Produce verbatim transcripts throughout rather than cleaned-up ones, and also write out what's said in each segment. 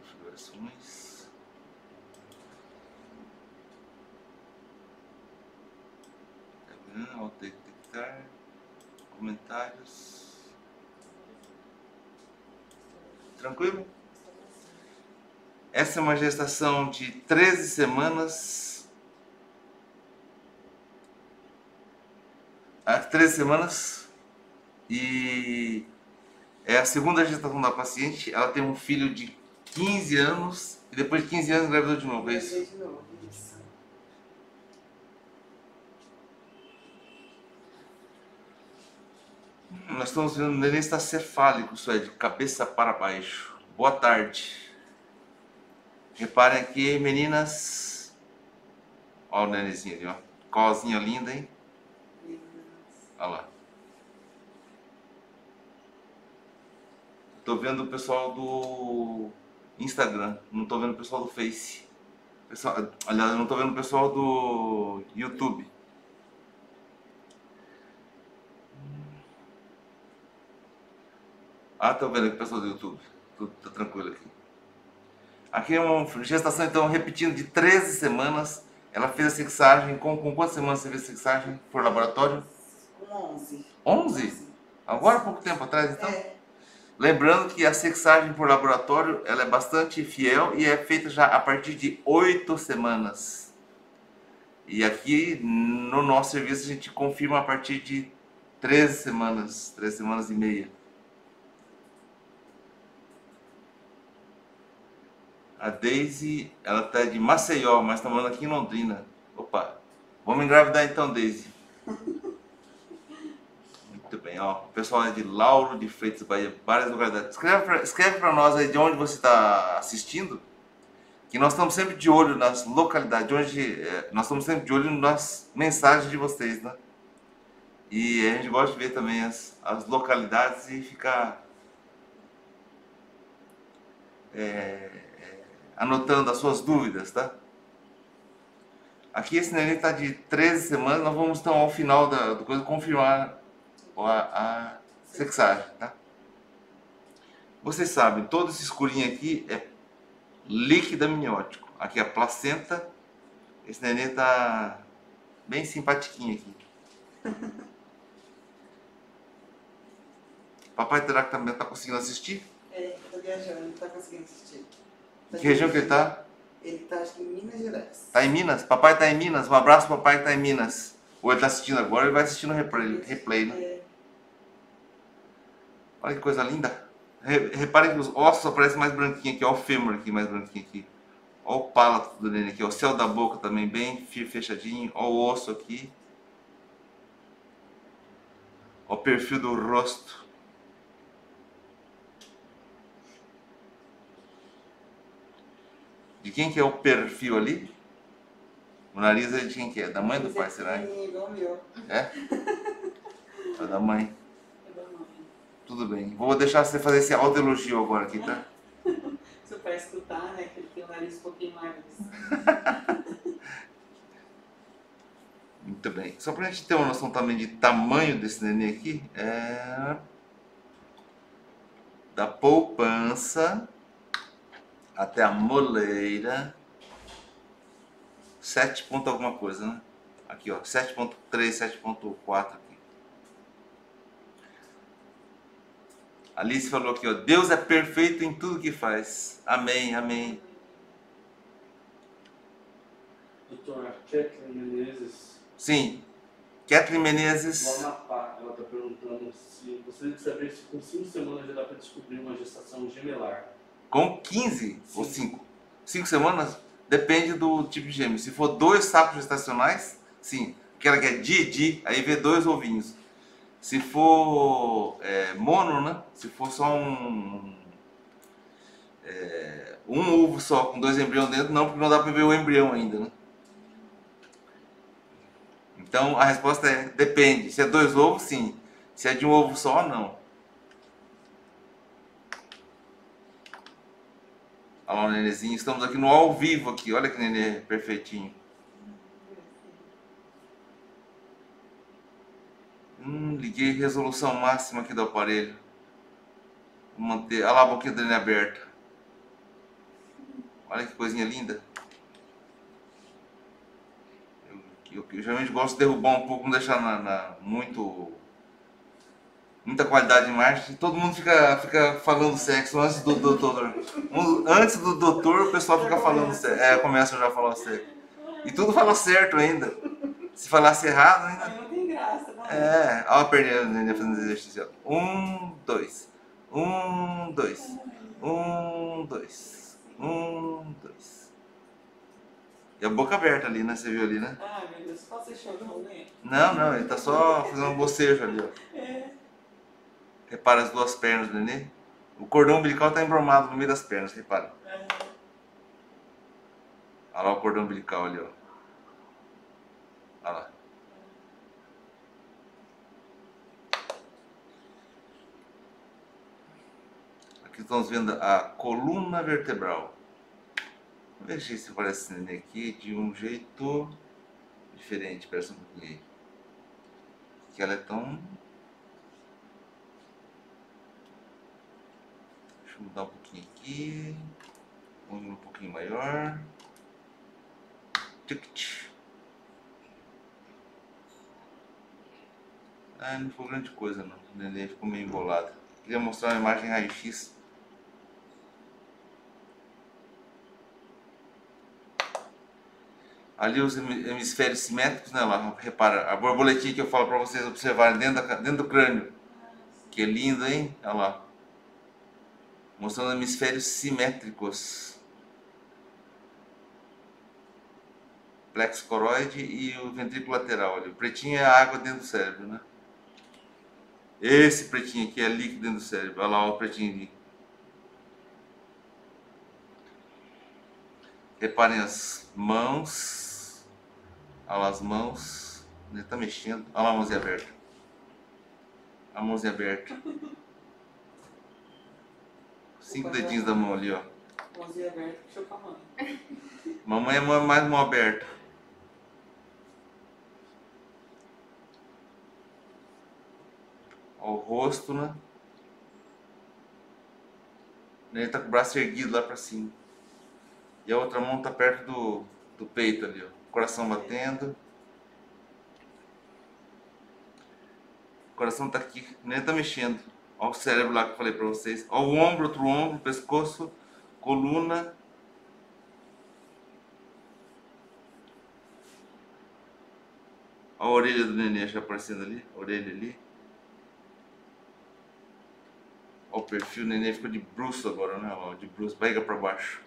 configurações. Auto-detectar. Comentários. Tranquilo? Essa é uma gestação de treze semanas. Há treze semanas. E é a segunda gestação da paciente. Ela tem um filho de quinze anos. E depois de quinze anos engravidou de novo, é isso? Engravidei de novo, isso. Nós estamos vendo o neném está cefálico, isso é, de cabeça para baixo. Boa tarde. Reparem aqui, meninas. Olha o nenenzinho ali, ó. Cozinha linda, hein? Olha lá. Tô vendo o pessoal do Instagram, não tô vendo o pessoal do Face. Pessoal, aliás, eu não tô vendo o pessoal do YouTube. Ah, tô vendo aqui o pessoal do YouTube. Tudo tá tranquilo aqui. Aqui é uma gestação, então, repetindo, de treze semanas. Ela fez a sexagem. Com, com quantas semanas você fez a sexagem por laboratório? Com onze. onze? Agora há pouco tempo atrás, então? É. Lembrando que a sexagem por laboratório ela é bastante fiel e é feita já a partir de oito semanas. E aqui no nosso serviço a gente confirma a partir de treze semanas, treze semanas e meia. A Daisy, ela tá de Maceió, mas tá morando aqui em Londrina. Opa, vamos engravidar então, Daisy. Muito bem, ó. O pessoal é de Lauro de Freitas, Bahia, várias localidades. Escreve pra, escreve pra nós aí de onde você está assistindo, que nós estamos sempre de olho nas localidades, de onde, é, nós estamos sempre de olho nas mensagens de vocês, né? E a gente gosta de ver também as, as localidades e ficar é, é, anotando as suas dúvidas, tá? Aqui esse neném está de treze semanas, nós vamos então ao final da, do coisa confirmar a, a sexagem, tá? Vocês sabem, todo esse escurinho aqui é líquido amniótico. Aqui a placenta, esse neném tá bem simpatiquinho aqui. Papai terá que também tá conseguindo assistir? É, tá viajando, não tá conseguindo assistir. Tá Que região que ele tá? Ele tá, acho que em Minas Gerais. Tá em Minas? Papai tá em Minas. Um abraço pro papai que tá em Minas. Ou ele tá assistindo agora, ele vai assistir no replay, replay, né? É. Olha que coisa linda. Re- Reparem que os ossos aparecem mais branquinhos aqui. Olha o fêmur aqui, mais branquinho aqui. Olha o palato do neném aqui. Olha o céu da boca também, bem fechadinho. Olha o osso aqui. Olha o perfil do rosto. De quem que é o perfil ali? O nariz é de quem que é? Da mãe ou do pai, será? É igual o meu. É? É da mãe. É da mãe. Tudo bem. Vou deixar você fazer esse autoelogio agora aqui, tá? Seu pai escutar, né? Que ele tem o nariz um pouquinho mais. Muito bem. Só pra gente ter uma noção também de tamanho desse neném aqui, é... da poupança até a moleira, sete ponto alguma coisa, né? Aqui, ó, sete ponto três, sete ponto quatro aqui. Alice falou aqui, ó, Deus é perfeito em tudo que faz. Amém, amém. Doutora Kathleen Menezes, Sim. Kathleen do Menezes. Amapá, ela está perguntando se gostaria de saber se com cinco semanas já dá para descobrir uma gestação gemelar. Com quinze Sim. ou cinco? cinco semanas? Depende do tipo de gêmeo. Se for dois sacos gestacionais, sim. Aquela que é Didi, aí vê dois ovinhos. Se for é, mono, né? Se for só um, é, um ovo só com dois embriões dentro, não, porque não dá para ver o embrião ainda, né? Então a resposta é depende. Se é dois ovos, sim. Se é de um ovo só, não. Olha lá o nenenzinho. Estamos aqui no ao vivo aqui. Olha que nenê perfeitinho. Hum, liguei resolução máxima aqui do aparelho. Vou manter. Olha lá a boquinha do neném aberta. Olha que coisinha linda. Eu, eu, eu geralmente gosto de derrubar um pouco, não deixar na, na, muito, muita qualidade de imagem. Todo mundo fica, fica falando sexo antes do doutor. Antes do doutor, o pessoal fica falando sexo. É, começa já a falar sexo. E tudo fala certo ainda. Se falasse errado ainda. Aí não tem graça, né? É, olha a perninha fazendo exercício. Um, dois. Um, dois. Um, dois. Um, dois. E a boca aberta ali, né? Você viu ali, né? Ai, meu Deus, qual você chorou, né? Não, não, ele tá só fazendo um bocejo ali, ó. É. Repara as duas pernas do nenê. O cordão umbilical tá embromado no meio das pernas, repara. É. Olha lá o cordão umbilical ali, ó. Olha lá. Aqui estamos vendo a coluna vertebral. Vamos ver se parece esse nenê aqui de um jeito diferente. Parece um pouquinho aí. Que ela é tão... Deixa eu mudar um pouquinho aqui. Um pouquinho maior. Ah, não foi grande coisa não. O neném ficou meio embolado. Queria mostrar uma imagem raio-x. Ali os hemisférios simétricos, né? Lá, repara, a borboletinha que eu falo para vocês observarem dentro, da, dentro do crânio. Que é lindo, hein? Olha lá. Mostrando hemisférios simétricos. Plexo coroide e o ventrículo lateral ali. O pretinho é a água dentro do cérebro, né? Esse pretinho aqui é líquido dentro do cérebro. Olha lá o pretinho ali. Reparem as mãos. Olha lá as mãos. Ele está mexendo. Olha lá a mãozinha aberta. A mãozinha aberta. Cinco dedinhos da mão ali, ó. Mãozinha aberta, puxou com a mãe. Mamãe é mais mão aberta. Ó, o rosto, né? Ele tá com o braço erguido lá pra cima. E a outra mão tá perto do, do peito ali, ó. Coração batendo. O coração tá aqui, nem tá mexendo. Ó o cérebro lá que eu falei pra vocês. Ó o ombro, outro ombro, pescoço, coluna. Ó a orelha do neném já aparecendo ali. A orelha ali. Ó o perfil, o neném ficou de bruço agora, né? Ó, de bruço, barriga pra baixo.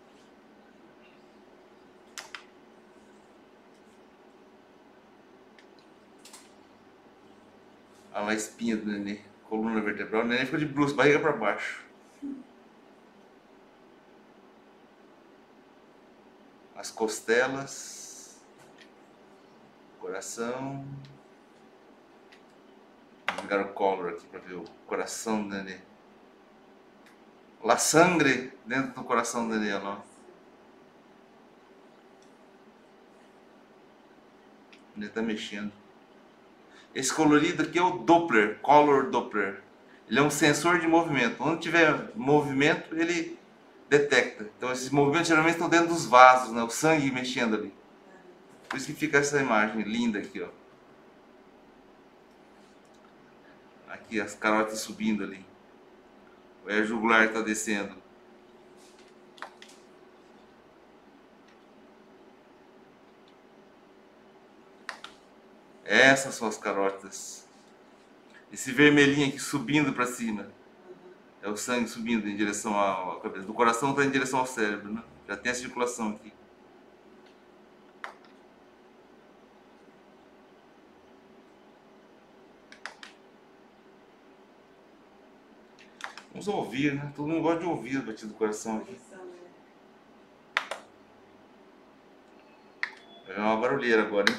Olha lá a espinha do neném, coluna vertebral. O neném ficou de bruço, barriga pra baixo. As costelas. Coração. Vou ligar o collar aqui pra ver o coração do neném. La sangre dentro do coração do neném, ó. O neném tá mexendo. Esse colorido aqui é o Doppler, Color Doppler. Ele é um sensor de movimento. Onde tiver movimento, ele detecta. Então esses movimentos geralmente estão dentro dos vasos, né? O sangue mexendo ali. Por isso que fica essa imagem linda aqui, ó. Aqui as carotas subindo ali. O é jugular está descendo. Essas são as carótidas. Esse vermelhinho aqui subindo para cima. É o sangue subindo em direção à cabeça. Do coração está em direção ao cérebro, né? Já tem a circulação aqui. Vamos ouvir, né? Todo mundo gosta de ouvir o batido do coração aqui. Vai ver uma barulheira agora, hein?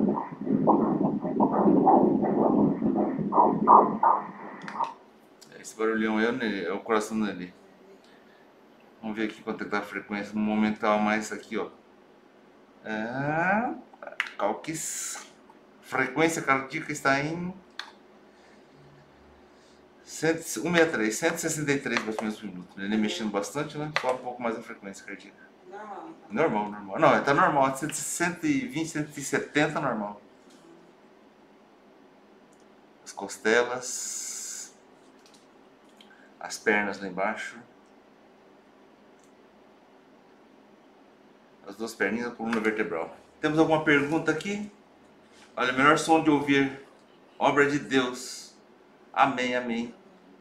Esse Agora o leão é o, Nenê, é o coração do Nenê. Vamos ver aqui quanto é que tá a frequência. No momento estava mais aqui, ó. Ah, calques. Frequência cardíaca está em cento e sessenta e três, cento e sessenta e três batimentos por minuto. Ele mexendo bastante, né? Só um pouco mais a frequência cardíaca. Normal, então. Normal, normal. Não, tá normal. cento e vinte, cento e setenta normal. As costelas. As pernas lá embaixo. As duas perninhas, a coluna vertebral. Temos alguma pergunta aqui? Olha, o melhor som de ouvir. Obra de Deus. Amém, amém.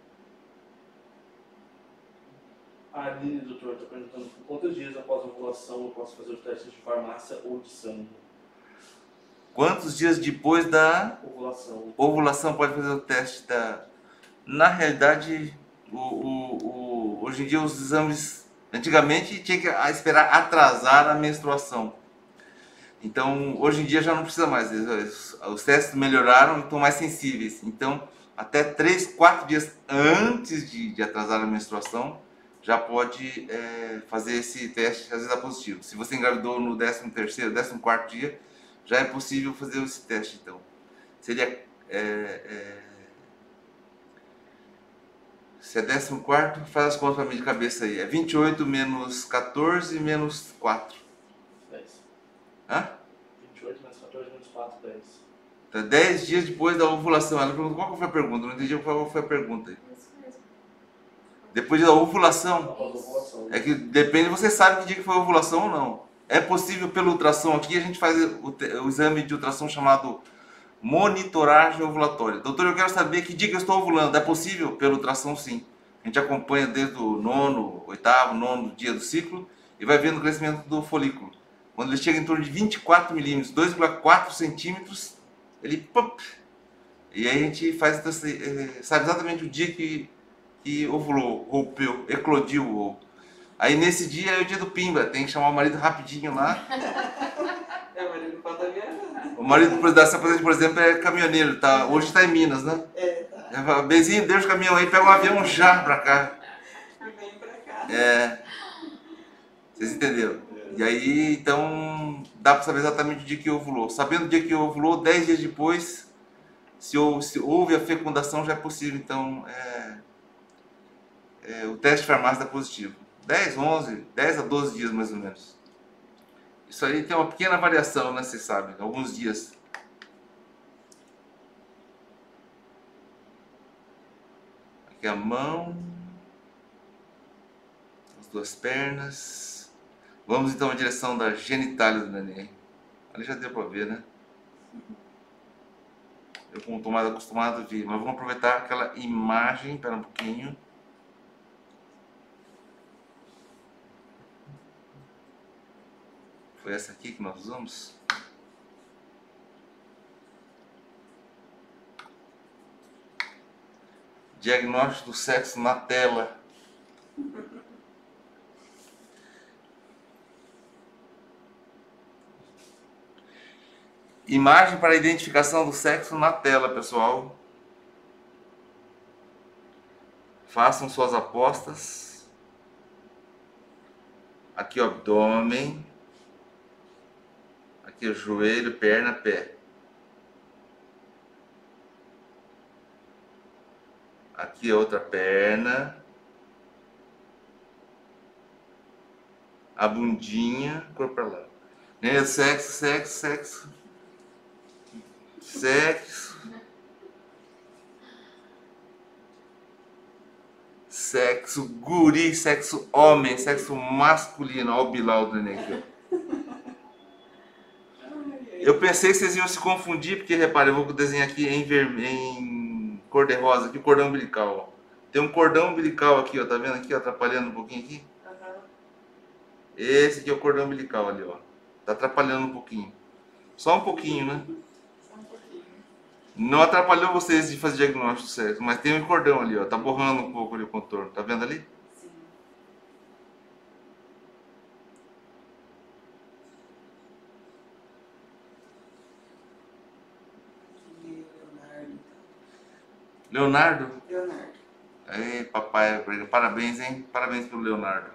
A Aline, doutor, está perguntando por quantos dias após a ovulação eu posso fazer os testes de farmácia ou de sangue? Quantos dias depois da Ovulação. ovulação pode fazer o teste da... Na realidade, o, o, o, hoje em dia os exames... Antigamente tinha que esperar atrasar a menstruação. Então, hoje em dia já não precisa mais. Os testes melhoraram e estão mais sensíveis. Então, até três, quatro dias antes de, de atrasar a menstruação, já pode é, fazer esse teste, às vezes dá positivo. Se você engravidou no décimo terceiro, décimo quarto dia, já é possível fazer esse teste, então. Seria... É, é, se é décimo quarto, faz as contas para mim de cabeça aí. É vinte e oito menos quatorze menos quatro. dez. Hã? vinte e oito menos quatorze menos quatro, dez. Então, dez dias depois da ovulação. Ela perguntou qual foi a pergunta. Não entendi qual foi a pergunta aí. Isso mesmo. Depois da ovulação. Após a ovulação. É que depende, você sabe que dia que foi a ovulação ou não. É possível pelo ultrassom aqui, a gente faz o, o exame de ultrassom chamado monitoragem ovulatória. Doutor, eu quero saber que dia que eu estou ovulando. É possível pelo ultrassom, sim. A gente acompanha desde o nono, oitavo, nono dia do ciclo e vai vendo o crescimento do folículo. Quando ele chega em torno de vinte e quatro milímetros, dois vírgula quatro centímetros, ele pop, e aí a gente faz, sabe exatamente o dia que, que ovulou, rompeu, eclodiu. Ou... Aí nesse dia é o dia do pimba, tem que chamar o marido rapidinho lá. É, o marido pode estar viajando. O marido da Sapazetti, por exemplo, é caminhoneiro, tá? Hoje está em Minas, né? É, tá. Ele fala, Bezinho, deixa o caminhão aí, pega um avião já pra cá. E vem pra cá. É. Vocês entenderam? E aí, então, dá pra saber exatamente o dia que ovulou. Sabendo o dia que ovulou, dez dias depois, se, houve, se houve a fecundação, já é possível. Então, é, é, o teste de farmácia dá positivo. dez, onze, dez a doze dias mais ou menos. Isso aí tem uma pequena variação, né? Vocês sabem, alguns dias. Aqui a mão, as duas pernas. Vamos então à direção da genitália do neném. Ali já deu para ver, né? Eu, como estou mais acostumado, vi. Mas vamos aproveitar aquela imagem. Espera um pouquinho. Foi essa aqui que nós usamos? Diagnóstico do sexo na tela. Imagem para identificação do sexo na tela, pessoal. Façam suas apostas. Aqui o abdômen. Aqui o joelho, perna, pé. Aqui a outra perna. A bundinha, corpo para lá. Né? Sexo, sexo, sexo. Sexo. Sexo guri, sexo homem, sexo masculino. Olha o Bilal do neném aqui, ó. Eu pensei que vocês iam se confundir, porque repare, eu vou desenhar aqui em, vermelho, em cor de rosa, aqui o cordão umbilical, ó. Tem um cordão umbilical aqui, ó, tá vendo aqui, ó, atrapalhando um pouquinho aqui? Uhum. Esse aqui é o cordão umbilical ali, ó. Tá atrapalhando um pouquinho. Só um pouquinho, né? Só um pouquinho. Não atrapalhou vocês de fazer diagnóstico certo, mas tem um cordão ali, ó. Tá borrando um pouco ali o contorno, tá vendo ali? Sim. Aqui, Leonardo. Leonardo? Leonardo. Ei, papai, parabéns, hein? Parabéns pelo Leonardo.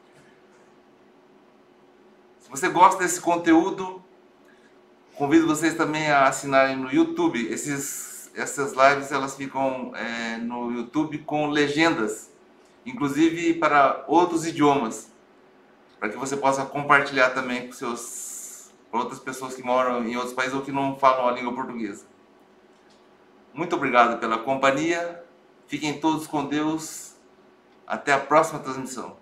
Se você gosta desse conteúdo, convido vocês também a assinarem no YouTube. Esses, essas lives elas ficam é, no YouTube com legendas, inclusive para outros idiomas, para que você possa compartilhar também com seus, com outras pessoas que moram em outros países ou que não falam a língua portuguesa. Muito obrigado pela companhia. Fiquem todos com Deus. Até a próxima transmissão.